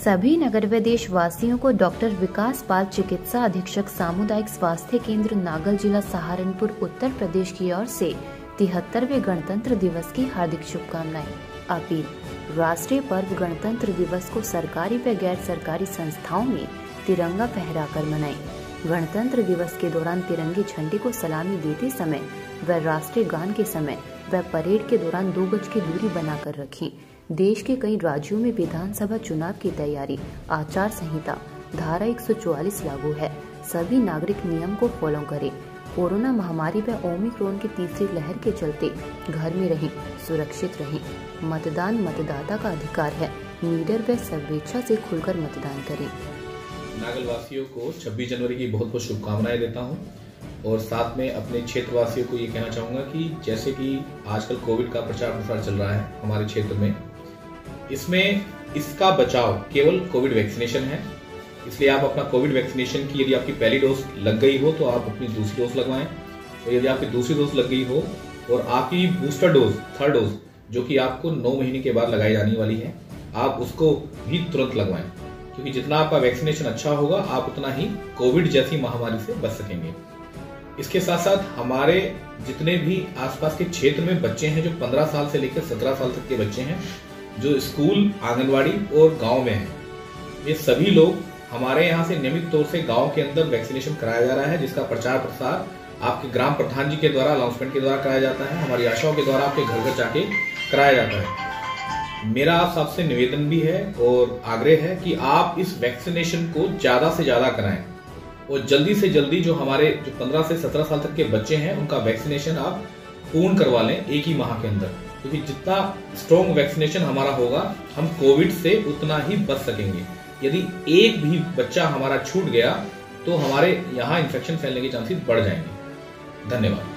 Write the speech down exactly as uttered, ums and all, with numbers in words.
सभी नगर व देशवासियों को डॉक्टर विकास पाल चिकित्सा अधीक्षक सामुदायिक स्वास्थ्य केंद्र नागल जिला सहारनपुर उत्तर प्रदेश की ओर से तिहत्तरवें गणतंत्र दिवस की हार्दिक शुभकामनाएं। अपील, राष्ट्रीय पर्व गणतंत्र दिवस को सरकारी व गैर सरकारी संस्थाओं में तिरंगा फहराकर मनाएं। गणतंत्र दिवस के दौरान तिरंगे झंडे को सलामी देते समय व राष्ट्रीय गान के समय व परेड के दौरान दो गज की दूरी बनाकर रखें। देश के कई राज्यों में विधानसभा चुनाव की तैयारी, आचार संहिता धारा एक सौ चौवालीस लागू है। सभी नागरिक नियम को फॉलो करें। कोरोना महामारी व ओमिक्रॉन की तीसरी लहर के चलते घर में रहें, सुरक्षित रहें। मतदान मतदाता का अधिकार है। निडर व स्वेच्छा से खुलकर मतदान करें। नागल वासियों को छब्बीस जनवरी की बहुत बहुत शुभकामनाएं देता हूं और साथ में अपने क्षेत्र वासियों को ये कहना चाहूँगा कि जैसे कि आजकल कोविड का प्रचार प्रसार चल रहा है हमारे क्षेत्र में, इसमें इसका बचाव केवल कोविड वैक्सीनेशन है। इसलिए आप अपना कोविड वैक्सीनेशन की यदि आपकी पहली डोज लग गई हो तो आप अपनी दूसरी डोज लगवाएं, और यदि आपकी दूसरी डोज लग गई हो और आपकी बूस्टर डोज थर्ड डोज जो कि आपको नौ महीने के बाद लगाई जाने वाली है, आप उसको भी तुरंत लगवाएं, क्योंकि जितना आपका वैक्सीनेशन अच्छा होगा आप उतना ही कोविड जैसी महामारी से बच सकेंगे। इसके साथ साथ हमारे जितने भी आसपास के क्षेत्र में बच्चे हैं जो पंद्रह साल से लेकर सत्रह साल तक के बच्चे हैं, जो स्कूल, आंगनवाड़ी और गांव में हैं, ये सभी लोग हमारे यहाँ से नियमित तौर से गांव के अंदर वैक्सीनेशन कराया जा रहा है, जिसका प्रचार प्रसार आपके ग्राम प्रधान जी के द्वारा अनाउंसमेंट के द्वारा कराया जाता है। हमारी आशाओं के द्वारा आपके घर घर जाके कराया जाता है। मेरा आप सबसे निवेदन भी है और आग्रह है कि आप इस वैक्सीनेशन को ज्यादा से ज्यादा कराएं और जल्दी से जल्दी जो हमारे जो पंद्रह से सत्रह साल तक के बच्चे हैं उनका वैक्सीनेशन आप पूर्ण करवा लें एक ही माह के अंदर, क्योंकि जितना स्ट्रॉन्ग वैक्सीनेशन हमारा होगा हम कोविड से उतना ही बच सकेंगे। यदि एक भी बच्चा हमारा छूट गया तो हमारे यहाँ इन्फेक्शन फैलने के चांसेस बढ़ जाएंगे। धन्यवाद।